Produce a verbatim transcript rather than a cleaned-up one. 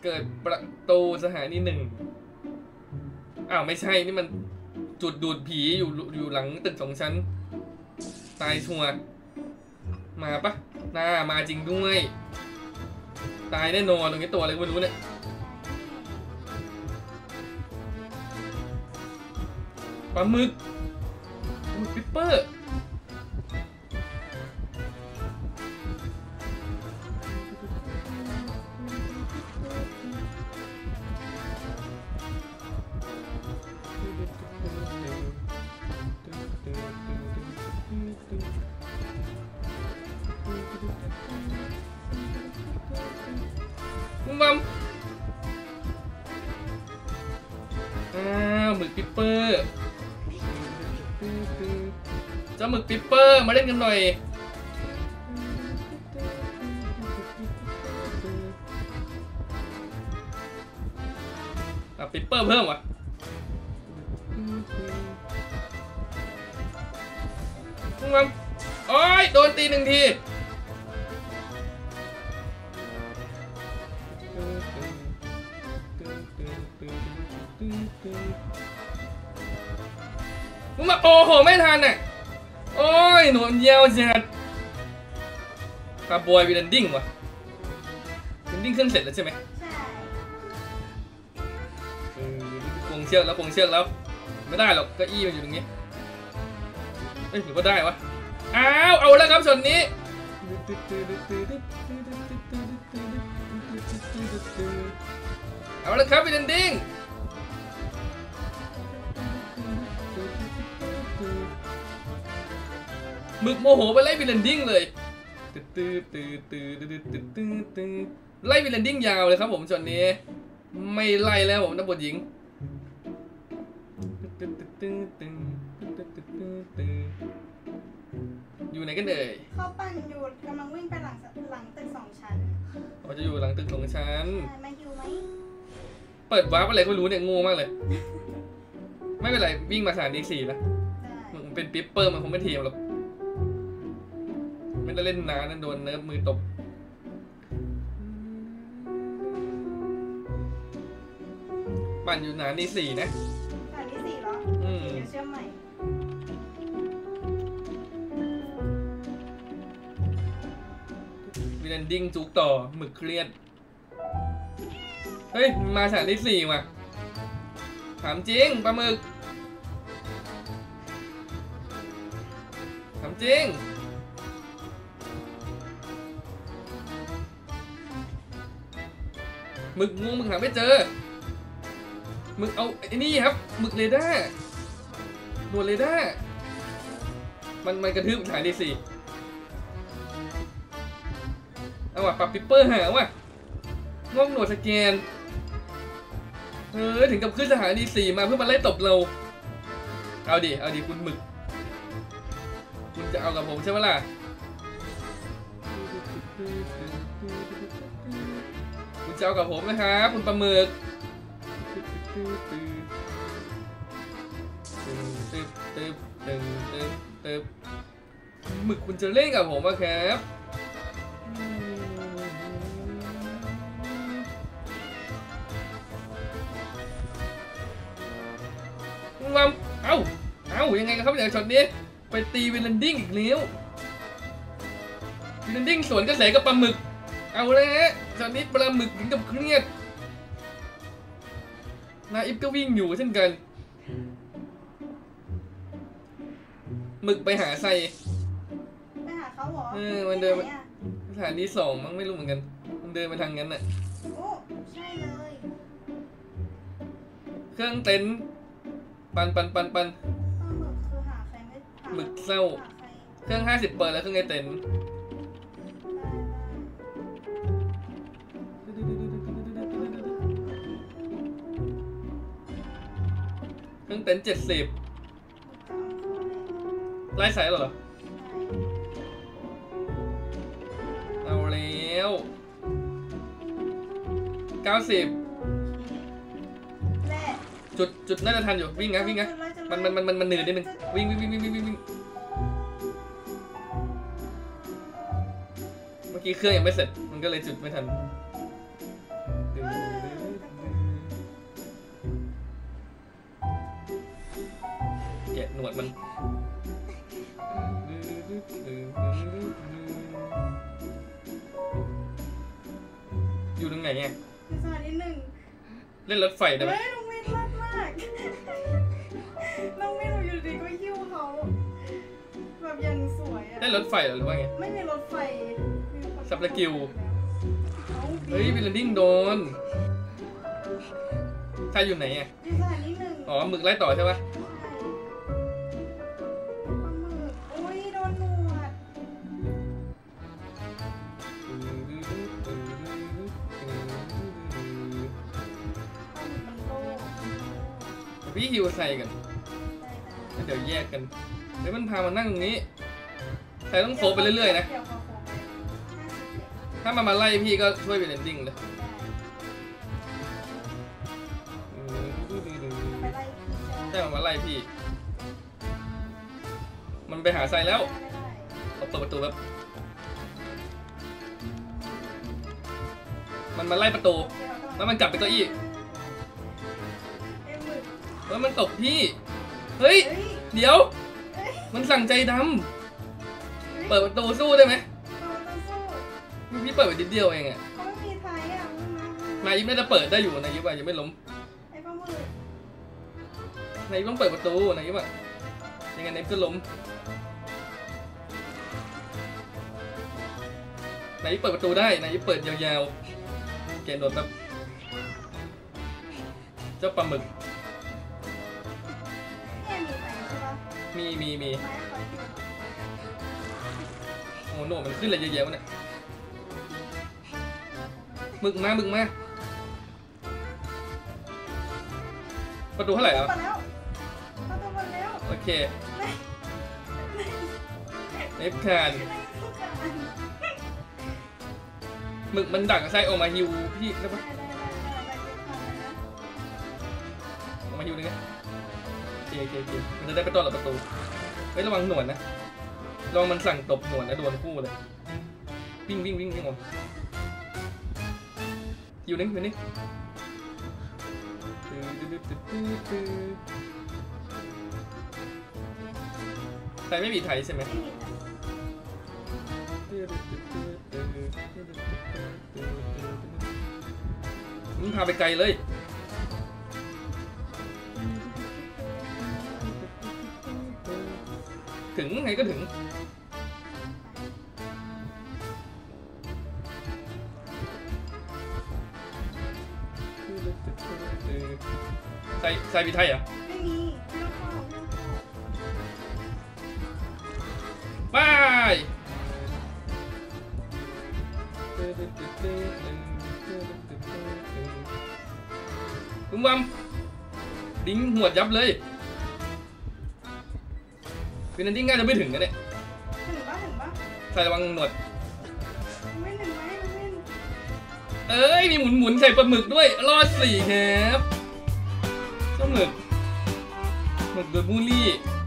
เกิดประตูสถานีหนึ่งอ้าวไม่ใช่นี่มันจุดดูดผีอยู่อยู่หลังตึกสองชั้นตายชัวร์มาปะน่ามาจริงด้วยตายแน่นอนตรงนี้ตัวอะไรไม่รู้เนี่ยปลาหมึกหมึกปิปเปอร์มุ้งบัมอ้าวหมึกปิปเปอร์เจ้าหมึกปิปเปอร์มาเล่นกันหน่อยอ่ะปิปเปอร์เพิ่มวะมุ้งบัมโอ้ยโดนตีหนึ่งทีมึงมาโอ้โหไม่ทันอ่ะโอ้ยหนวดยาวจัดคาร์บอยวีดันดิ้งวะวีดันดิ้งขึ้นเสร็จแล้วใช่ไหมใช่ควงเชือกแล้วควงเชือกแล้วไม่ได้หรอกเก้าอี้มันอยู่ตรงนี้เอ้ยหรือว่าได้วะอ้าวเอาแล้วครับส่วนนี้เอาแล้วครับวีดันดิ้งหมึกโมโหไปไล่วิลเลนดิ้งเลยไล่วิลเลนดิ้งยาวเลยครับผมส่วนนี้ไม่ไล่แล้วผมนักบทหญิงอยู่ไหนกันเอ่ยเขาปั่นอยู่กำลังวิ่งไปหลังหลังตึกสองชั้นเขาจะอยู่หลังตึกสองชั้นไม่อยู่ไหมเปิดวาร์ปอะไรก็ไม่รู้เนี่ยงูมากเลยไม่เป็นไรวิ่งมาสถานีสี่นะมันเป็นปิ๊ปเปอร์มันคงไม่เทียมหรอกไม่ได้เล่นนานนั่นโดนเนิร์ฟมือตบปั่นอยู่นานนี่สี่นะนานนี่สี่เหรออืมเดี๋ยวเชื่อมใหม่วิลเลนดิ้งจุกต่อหมึกเครียดเฮ้ยมาฉากที่สี่ว่ะถามจริงปลาหมึกถามจริงหมึกงูหมึกหาไม่เจอหมึกเอาไอ้นี่ครับหมึกเรดาร์หนวดเรดาร์มันมันกระทืบถ่ายดีสิเอาว่ะปรับปิปเปอร์หาว่ะงอกหนวดสแกนเออถึงกับขึ้นสถานีสี่มาเพื่อมาไล่ตบเราเอาดิเอาดิคุณหมึกคุณจะเอากับผมใช่ไหมล่ะคุณจะเอากับผมนะครับคุณปลาหมึกตึ๊บตึ๊บตึ๊บตึ๊บตึ๊บหมึกคุณจะเล่นกับผมอะครับวัมเอ้าเอ้ายังไงกันครับเนี่ยช็อตนี้ไปตีวิลเลนดิ้งอีกแล้ววิลเลนดิ้งสวนกระแสกับปลาหมึกเอาเลยฮะตอนนี้ปลาหมึกถึงกับเครียดนาอิฟก็วิ่งอยู่เช่นกันหมึกไปหาใครไปหาเขาเหรอเออมันเดินสถานีสองมั้งไม่รู้เหมือนกันมันเดินไปทางนั้นน่ะโอ้ใช่เลยเครื่องเต็นท์ปันปันปันปันหมึกคือหาใครไม่หมึกเศร้าเครื่องห้าสิบเปิดแล้วเครื่องไอเต็นท์เครื่องเต็นท์เจ็ดสิบไล่สายเหรอเอาแล้วเก้าสิบจุดจุดน่าจะทันอยู่วิ่งนะวิ่งนะมันมันมันมันมันเหนื่อยนิดนึงวิ่งวิ่งวิ่งวิ่งวิ่งวิ่งเมื่อกี้เครื่องยังไม่เสร็จมันก็เลยจุดไม่ทันหนวดมันอยู่ตรงไหนไงคือสถานีหนึ่งเล่นรถไฟได้ไหมเฮ้ยน้องวินรักมากน้องวินเราอยู่ดีก็หิ้วเขาแบบยังสวยอะเล่นรถไฟหรือว่าไงไม่มีรถไฟมีคนสับสกิลเอาเฮ้ยวิลเลนดิ้งโดนใครอยู่ไหนอ่ะอยู่สถานีหนึ่งอ๋อหมึกไล่ต่อใช่ปะปลาหมึกโอ้ยโดนหนวดปลาหมึกมันโตพี่ฮิวใส่กันแล้วเดี๋ยวแยกกันเฮ้ยมันพามานั่งตรงนี้ใส่ต้องโคไปเรื่อยๆนะเดี๋ยวขอโค้งไปห้าสิบเจ็ดถ้ามันมาไล่พี่ก็ช่วยวิลเลนดิ้งเลยไปไล่พี่ใช่มันมาไล่พี่ มันไปหาไซแล้วไม่ได้เขาเปิดประตูแบบมันมาไล่ประตู แล้วมันกลับไปเก้าอี้เอ็มหมึกแล้วมันตบพี่ เฮ้ยเฮ้ยเดี๋ยวเฮ้ยมันสั่งใจดำเปิดประตูสู้ได้ไหมเราต้องสู้พี่เปิดไปนิดเดียวเองอะเขาไม่มีไทยอ่ะมึงนะมึงนายยิปน่าจะเปิดได้อยู่นายยิปอะยังไม่ล้มไอ้ปลาหมึกนายยิปต้องเปิดประตูนายยิปอะยังไงนายยิปก็ล้มนายยิปเปิดประตูได้นายยิปเปิดยาวๆเกณฑ์โดนแบบเจ้าปลาหมึกเนี่ยมีไทยใช่ปะมีมีมีไม้คอยเทียบโอ้โหมันขึ้นอะไรเยอะแยะวะเนี่ยหมึกมาหมึกมาประตูเท่าไหร่อ่ะมาแล้วประตูหมดแล้วโอเคไม่เอฟคานไม่ต้องการได้หมึกมันดักไส้ออกมาฮิวพี่ได้ปะได้ได้ได้ได้เก็บผ่านเลยนะออกมาฮิวนึงนะโอเคโอเคโอเคมันจะได้ไปต้อนรับประตูเฮ้ยระวังหนวดนะระวังมันสั่งตบหนวดนะโดนคู่เลยวิ่งวิ่งวิ่งวิ่งออกฮิวนึงฮิวนึงใครไม่มีไทยใช่ไหมไม่มีนะมึงพาไปไกลเลยถึงไงก็ถึงใส่ใส่ปีไทยเหรอ่ะไม่มีไม่ต้องเข้าไม่ต้องเข้าบายมึงวัมดิ้งหัวดยับเลยฟินันดิ้งง่ายจะไม่ถึงนะเนี่ยถึงปะถึงปะใส่ระวังหนวดไม่ถึงไหมไม่ถึงเอ้ยมีหมุนหมุนๆใส่ปลาหมึกด้วยรอดสี่ครับเจ้าหมึกหมึกโดนบูลลี่